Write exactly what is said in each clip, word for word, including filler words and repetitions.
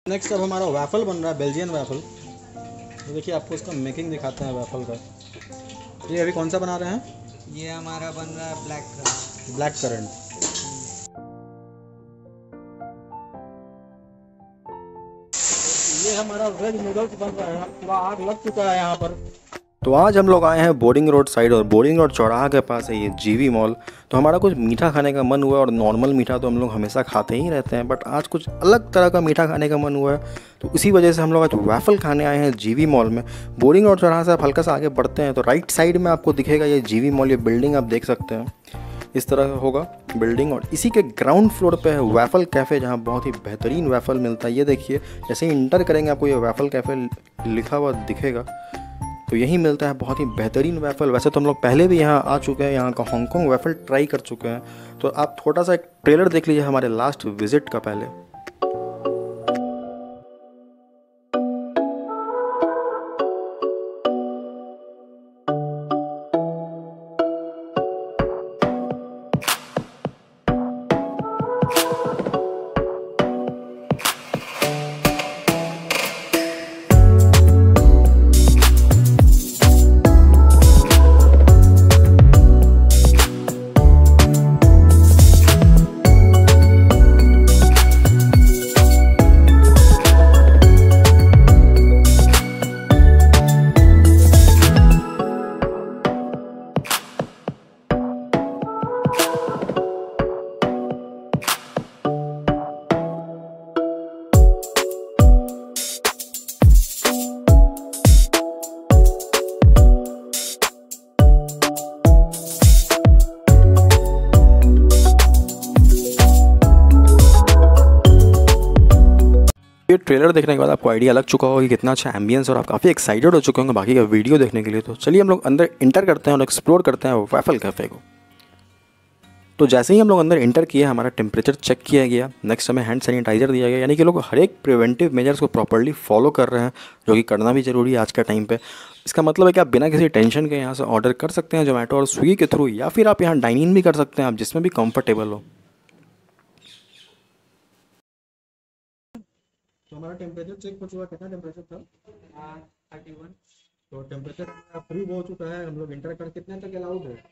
Next अब हमारा waffle बन रहा है, बेल्जियन वैफल। तो देखिए आपको इसका मेकिंग दिखाते हैं वैफल का। ये अभी कौन सा बना रहे हैं? ये हमारा बन रहा है ब्लैक करंट। Black currant. ये हमारा वेज नूडल्स बन रहा है, पूरा आग लग चुका है यहाँ पर। तो आज हम लोग आए हैं बोर्डिंग रोड साइड, और बोर्डिंग रोड चौराहा के पास है ये जीवी मॉल। तो हमारा कुछ मीठा खाने का मन हुआ, और नॉर्मल मीठा तो हम लोग हमेशा खाते ही रहते हैं, बट आज कुछ अलग तरह का मीठा खाने का मन हुआ है। तो इसी वजह से हम लोग आज वैफल खाने आए हैं जीवी मॉल में। बोर्डिंग रोड चौराहा से आप हल्का सा आगे बढ़ते हैं तो राइट साइड में आपको दिखेगा ये जीवी मॉल। ये बिल्डिंग आप देख सकते हैं, इस तरह का होगा बिल्डिंग, और इसी के ग्राउंड फ्लोर पे है वैफल कैफ़े, जहाँ बहुत ही बेहतरीन वैफल मिलता है। ये देखिए, जैसे ही इंटर करेंगे आपको ये वैफल कैफ़े लिखा हुआ दिखेगा। तो यही मिलता है बहुत ही बेहतरीन वैफल। वैसे तो हम लोग पहले भी यहाँ आ चुके हैं, यहाँ का हांगकांग वैफल ट्राई कर चुके हैं। तो आप थोड़ा सा एक ट्रेलर देख लीजिए हमारे लास्ट विजिट का पहले। ये ट्रेलर देखने के बाद आपको आइडिया लग चुका होगा कि कितना अच्छा एम्बियंस, और आप काफ़ी एक्साइटेड हो चुके होंगे बाकी का वीडियो देखने के लिए। तो चलिए हम लोग अंदर इंटर करते हैं और एक्सप्लोर करते हैं वैफल कैफ़े को। तो जैसे ही हम लोग अंदर इंटर किए, हमारा टेम्परेचर चेक किया गया, नेक्स्ट हमें हैंड सैनिटाइजर दिया गया। यानी कि लोग हर एक प्रिवेंटिव मेजर्स को प्रॉपर्ली फॉलो कर रहे हैं, जो कि करना भी ज़रूरी है आज के टाइम पे। इसका मतलब है कि आप बिना किसी टेंशन के यहाँ से ऑर्डर कर सकते हैं जोमेटो और स्विगी के थ्रू, या फिर आप यहाँ डाइन इन भी कर सकते हैं, आप जिसमें भी कंफर्टेबल हो। तो हमारा टेम्परेचर चेक हो चुका, कितना टेम्परेचर था? Thirty one. तो टेम्परेचर अप्रूव हो चुका है, हम लोग इंटर कर कितने तक अलाउड है?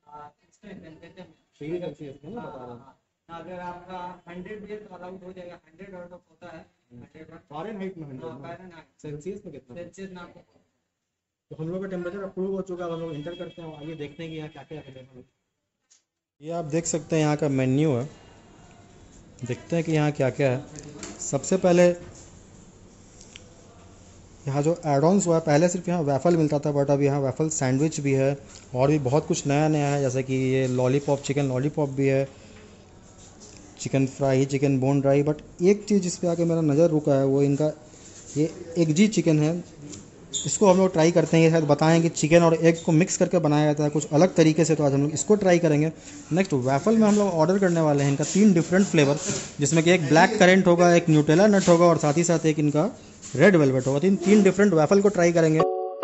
थ्री सेल्सियस में बता रहा हूँ। अगर आपका हंड्रेड भी तो अलाउड हो जाएगा। हंड्रेड आउट ऑफ होता है फ़ारेनहाइट में हंड्रेड, सेल्सियस में कितना? सेल्सियस ना। तो हम लोग का टेम्परेचर अप्रूव हो चुका है, हम लोग इंटर करते हैं, आगे देखते हैं कि यहाँ क्या क्या अवेलेबल है। ये आप देख सकते हैं यहाँ का मेन्यू है, देखते हैं कि यहाँ क्या क्या है। सबसे पहले यहाँ जो एड ऑन्स हुआ है, पहले सिर्फ यहाँ वैफल मिलता था, बट अब यहाँ वैफल सैंडविच भी है, और भी बहुत कुछ नया नया है, जैसे कि ये लॉलीपॉप, चिकन लॉलीपॉप भी है, chicken fry, chicken bone dry. But एक चीज़ जिस पे आके मेरा नज़र रुका है वो इनका ये एग जी चिकन है। इसको हम लोग ट्राई करते हैं, ये शायद बताएं कि चिकन और एग को मिक्स करके बनाया जाता है कुछ अलग तरीके से। तो आज हम लोग इसको ट्राई करेंगे। नेक्स्ट वैफल में हम लोग ऑर्डर करने वाले हैं इनका तीन डिफरेंट फ्लेवर, जिसमें कि एक ब्लैक करेंट होगा, एक न्यूटेला नट होगा, और साथ ही साथ एक इनका रेड वेलवेट होगा। तीन तीन डिफरेंट वैफल को ट्राई करेंगे।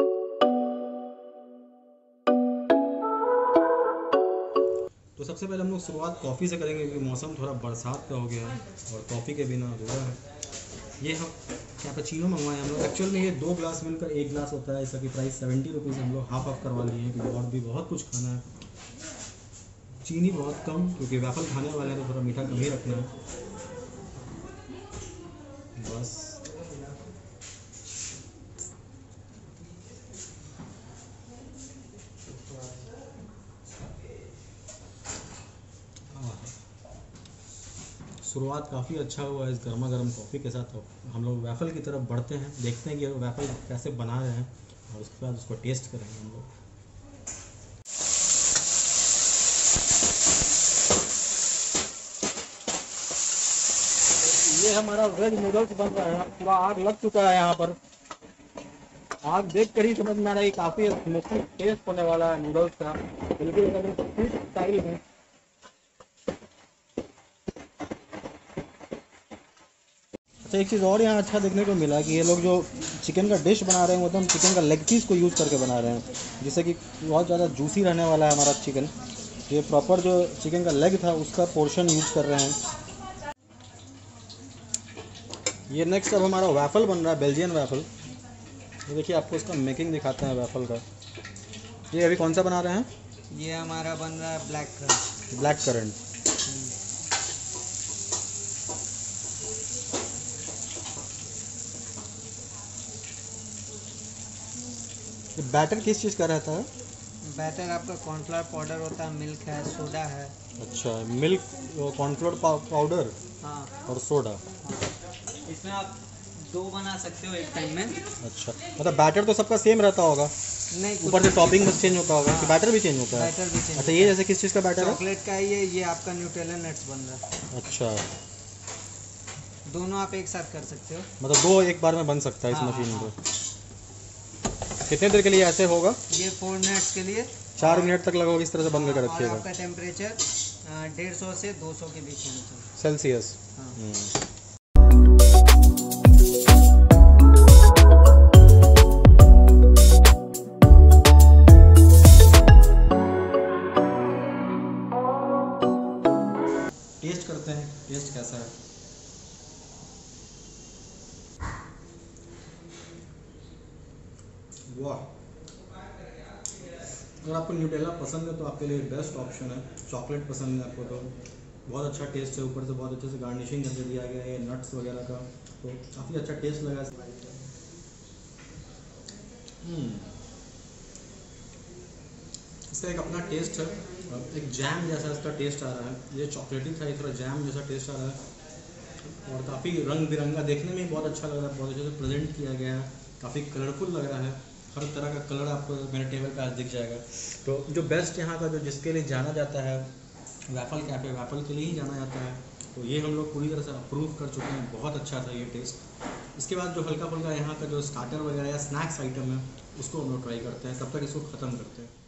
तो सबसे पहले हम लोग शुरुआत कॉफ़ी से करेंगे, क्योंकि मौसम थोड़ा बरसात का हो गया है और कॉफ़ी के बिना अधूरा है। ये हम कैपेचिनो मंगवाए हम लोग। एक्चुअल में ये दो ग्लास मिलकर एक ग्लास होता है, इसका की प्राइस सेवेंटी रुपीज़। हम लोग हाफ ऑफ करवा लिए हैं, क्योंकि और भी बहुत कुछ खाना है। चीनी बहुत कम, क्योंकि वैफल खाने वाले हैं तो थोड़ा मीठा कम ही रखना है बस। शुरुआत काफ़ी अच्छा हुआ है इस गर्मा गर्म कॉफ़ी के साथ। तो हम लोग वैफल की तरफ बढ़ते हैं, देखते हैं कि वैफल कैसे बना रहे हैं, और उसके बाद उसको टेस्ट करेंगे हम लोग। ये हमारा वेज नूडल्स बन रहा है, पूरा आग लग चुका है यहाँ पर। आग देख कर ही समझ में आ रहा है, काफ़ी स्मोकी टेस्ट होने वाला है नूडल्स का, बिल्कुल स्ट्रीट स्टाइल में। अच्छा, एक चीज़ और यहाँ अच्छा देखने को मिला कि ये लोग जो चिकन का डिश बना रहे हैं, वो तो हम चिकन का लेग पीस को यूज़ करके बना रहे हैं, जिससे कि बहुत ज़्यादा जूसी रहने वाला है हमारा चिकन। ये प्रॉपर जो चिकन का लेग था उसका पोर्शन यूज़ कर रहे हैं। ये नेक्स्ट अब हमारा वैफल बन रहा है, बेल्जियन वैफल। ये देखिए आपको इसका मेकिंग दिखाते हैं वैफल का। ये अभी कौन सा बना रहे हैं? ये हमारा बन रहा है ब्लैक करंट। Black currant. ये बैटर किस चीज़ का रहता है? बैटर आपका कॉर्नफ्लावर पाउडर होता है, मिल्क है, सोडा है। अच्छा, मिल्क, कॉर्नफ्लोर पाउडर हाँ, और सोडा। इसमें आप दो बना सकते हो एक टाइम में। अच्छा, मतलब बैटर तो सबका सेम रहता होगा, नहीं, ऊपर से टॉपिंग बस चेंज होता होगा कि बैटर भी चेंज होता है? बैटर भी चाहिए। अच्छा, ये जैसे किस चीज़ का बैटर है? चॉकलेट का है ये ये आपका न्यूटेला नट्स बन रहा है। अच्छा, दोनों आप एक साथ कर सकते हो। मतलब दो एक बार में बन सकता है इस हाँ, मशीन हाँ। पे। कितने देर के लिए ऐसे होगा? ये फोर मिनट्स के लिए चार मिनट तक लगभग इस तरह से बंद करके और रखिएगा। आपका टेम्परेचर डेढ़ सौ से दो सौ के बीच होना चाहिए। सेल्सियस। हाँ। हम्म। टेस्ट करते हैं, टेस्ट कैसा है। वाह, अगर आपको न्यूटेला पसंद है तो आपके लिए बेस्ट ऑप्शन है। चॉकलेट पसंद है आपको तो बहुत अच्छा टेस्ट है, ऊपर से बहुत अच्छे से गार्निशिंग करके दिया गया है नट्स वगैरह का, तो काफ़ी अच्छा टेस्ट लगा। हम्म, इसका एक अपना टेस्ट है, एक जैम जैसा इसका टेस्ट आ रहा है। ये चॉकलेटी था, थोड़ा जैम जैसा टेस्ट आ रहा है और काफ़ी रंग बिरंगा, देखने में ही बहुत अच्छा लग रहा है, बहुत अच्छे से प्रेजेंट किया गया है, काफ़ी कलरफुल लग रहा है। हर तरह का कलर आपको मेरे टेबल पे आज दिख जाएगा। तो जो बेस्ट यहाँ का जो जिसके लिए जाना जाता है वैफल कैफ़े, वैफल के लिए ही जाना जाता है, तो ये हम लोग पूरी तरह से अप्रूव कर चुके हैं। बहुत अच्छा था ये टेस्ट। इसके बाद जो हल्का फुल्का यहाँ का जो स्टार्टर वगैरह या स्नैक्स आइटम है उसको हम लोग ट्राई करते हैं, तब तक इसको ख़त्म करते हैं।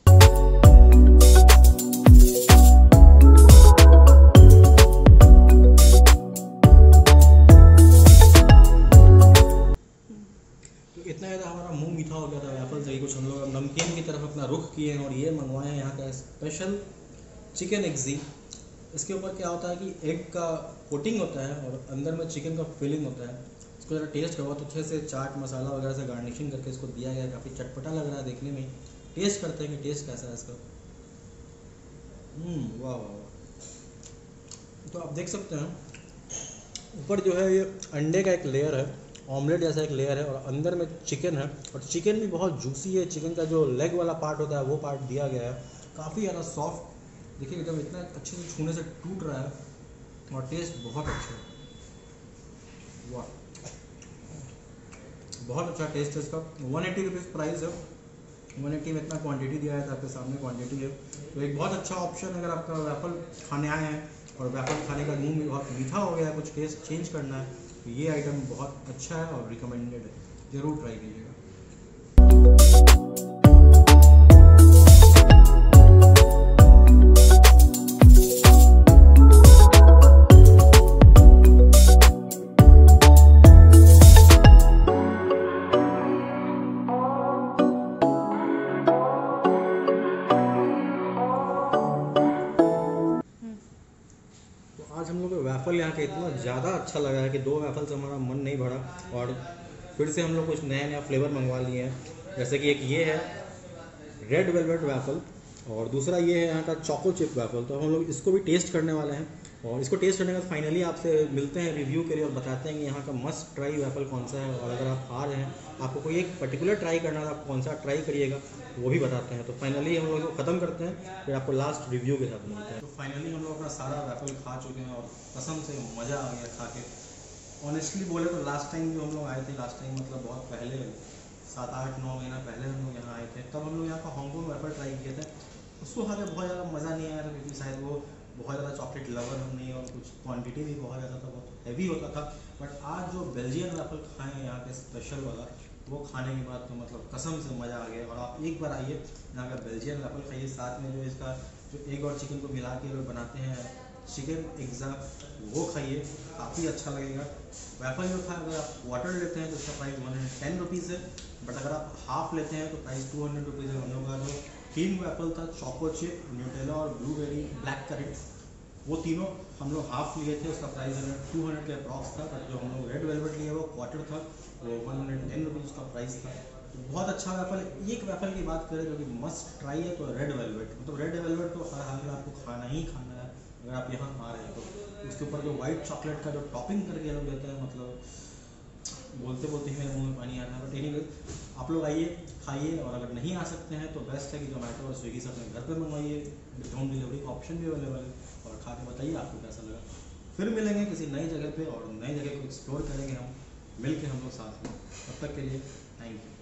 इतना ज़्यादा हमारा मुंह मीठा हो गया था वैफल से ही, कुछ हम लोग अब नमकीन की तरफ अपना रुख किए हैं और ये मंगवाए हैं यहाँ का स्पेशल चिकन एग्जी। इसके ऊपर क्या होता है कि एग का कोटिंग होता है और अंदर में चिकन का फिलिंग होता है। इसको ज़रा टेस्ट करो, बहुत अच्छे से चाट मसाला वगैरह से गार्निशिंग करके इसको दिया गया है, काफ़ी चटपटा लग रहा है देखने में। टेस्ट करते हैं कि टेस्ट कैसा है इसका। हम्म, वाह वाह वाह। तो आप देख सकते हैं ऊपर जो है ये अंडे का एक लेयर है, ऑमलेट जैसा एक लेयर है और अंदर में चिकन है और चिकन भी बहुत जूसी है। चिकन का जो लेग वाला पार्ट होता है वो पार्ट दिया गया है, काफ़ी ज़्यादा सॉफ्ट। देखिए एकदम इतना अच्छे से छूने से टूट रहा है और टेस्ट बहुत अच्छा है। वाह, बहुत अच्छा टेस्ट है इसका। वन एट्टी रुपीज़ प्राइस है, वन एट्टी में इतना क्वांटिटी दिया है, तो आपके सामने क्वांटिटी है। तो एक बहुत अच्छा ऑप्शन अगर आपका वैफल खाने आए हैं और वैफल खाने का मुंह में बहुत मीठा हो गया है, कुछ टेस्ट चेंज करना है, तो ये आइटम बहुत अच्छा है और रिकमेंडेड है, ज़रूर ट्राई कीजिएगा। आज हम लोग को वैफल यहाँ का इतना ज़्यादा अच्छा लगा है कि दो वैफल से हमारा मन नहीं भरा और फिर से हम लोग कुछ नया नया फ्लेवर मंगवा लिए हैं। जैसे कि एक ये है रेड वेलवेट वैफल और दूसरा ये है यहाँ का चोको चिप वैफल। तो हम लोग इसको भी टेस्ट करने वाले हैं और इसको टेस्ट करने के बाद फाइनली आपसे मिलते हैं रिव्यू के लिए और बताते हैं कि यहाँ का मस्ट ट्राई वैफल कौन सा है। और अगर आप आ रहे हैं, आपको कोई एक पर्टिकुलर ट्राई करना था, आप कौन सा ट्राई करिएगा वो भी बताते हैं। तो फाइनली हम लोग इसको ख़त्म करते हैं, फिर आपको लास्ट रिव्यू के साथ मिलते हैं। तो फाइनली हम लोग अपना सारा वैफल खा चुके हैं और कसम से मज़ा आ गया खा के। ऑनेस्टली बोले तो लास्ट टाइम जो हम लोग आए थे, लास्ट टाइम मतलब बहुत पहले, सात आठ नौ महीना पहले हम लोग यहाँ आए थे, तब हम लोग यहाँ का हांगकांग वैफल ट्राई किए थे। उसको खा के बहुत ज़्यादा मज़ा नहीं आया था क्योंकि शायद वो बहुत ज़्यादा चॉकलेट लवर हम नहीं, और कुछ क्वांटिटी भी बहुत ज़्यादा था, बहुत हैवी होता था। बट आज जो बेल्जियन वैफल खाए हैं यहाँ के स्पेशल वाला, वो खाने के बाद तो मतलब कसम से मज़ा आ गया। और आप एक बार आइए यहाँ का बेल्जियन वैफल खाइए, साथ में जो इसका जो एग और चिकन को मिला के लोग बनाते हैं चिकन एग्जा, वो खाइए, काफ़ी अच्छा लगेगा। वैफल जो था, अगर आप वाटर लेते हैं तो उसका price one hundred ten rupees है, बट अगर आप हाफ लेते हैं तो प्राइस टू हंड्रेड रुपीज़ है। हम लोग का जो तीन वैफल था, चोको चिप, न्यूटेला और ब्लूबेरी ब्लैक करेंट, वो तीनों हम लोग हाफ लिए थे, उसका प्राइस हंड्रेड टू हंड्रेड के अप्रॉक्स था, बट जो हम लोग रेड वेलवेट लिए वो क्वार्टर था, वो वन हंड्रेड टेन रुपीज़ उसका प्राइस था। तो बहुत अच्छा वेफल। एक वेफल की बात करें जो कि मस्ट ट्राई है तो रेड वेलवेट, मतलब रेड वेलवेट तो हर हाल में आपको खाना ही खाना है अगर आप यहाँ आ रहे हैं तो। उसके ऊपर जो वाइट चॉकलेट का जो टॉपिंग करके लोग देते हैं, मतलब बोलते बोलते ही मेरे मुंह में पानी आ रहा है। बट एनीवे आप लोग आइए, खाइए, और अगर नहीं आ सकते हैं तो बेस्ट है कि जोमेटो और स्विगी से अपने घर पे मंगवाइए, होम डिलीवरी का ऑप्शन भी अवेलेबल है, और खा के बताइए आपको कैसा लगा। फिर मिलेंगे किसी नई जगह पे और नई जगह को एक्सप्लोर करेंगे हम मिल के हम लोग साथ में। तब तक के लिए थैंक यू।